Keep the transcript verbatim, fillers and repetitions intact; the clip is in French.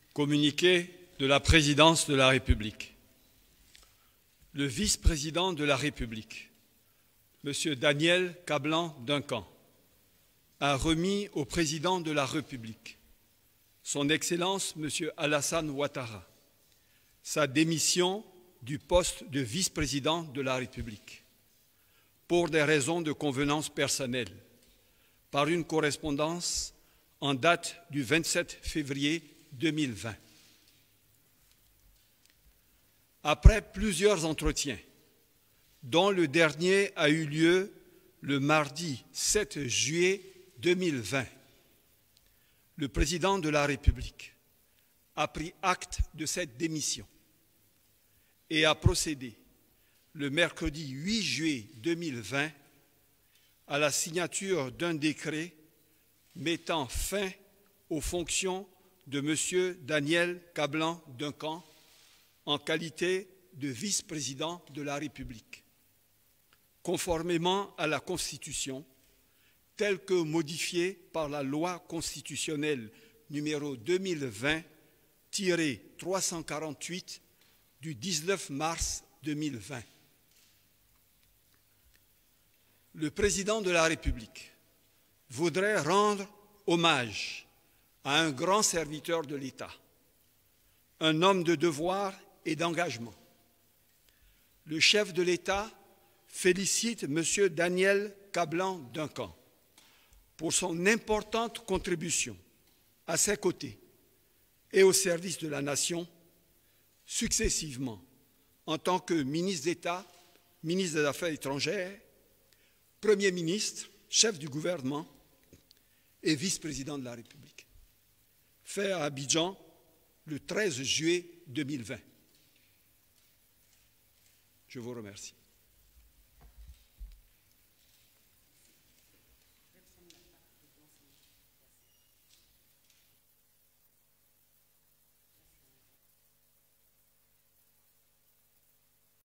Communiqué de la présidence de la République. Le vice-président de la République, M. Daniel Kablan-Duncan, a remis au président de la République, Son Excellence M. Alassane Ouattara, sa démission du poste de vice-président de la République pour des raisons de convenance personnelle, par une correspondance en date du vingt-sept février deux mille vingt. Après plusieurs entretiens, dont le dernier a eu lieu le mardi sept juillet deux mille vingt, le président de la République a pris acte de cette démission et a procédé le mercredi huit juillet deux mille vingt à la signature d'un décret mettant fin aux fonctions de M. Daniel Kablan-Duncan en qualité de vice-président de la République, conformément à la Constitution, telle que modifiée par la loi constitutionnelle numéro deux mille vingt tiret trois cent quarante-huit du dix-neuf mars deux mille vingt. Le président de la République voudrait rendre hommage à un grand serviteur de l'État, un homme de devoir et d'engagement. Le chef de l'État félicite M. Daniel Kablan-Duncan pour son importante contribution à ses côtés et au service de la nation, successivement en tant que ministre d'État, ministre des Affaires étrangères, Premier ministre, chef du gouvernement et vice-président de la République. Fait à Abidjan le treize juillet deux mille vingt. Je vous remercie.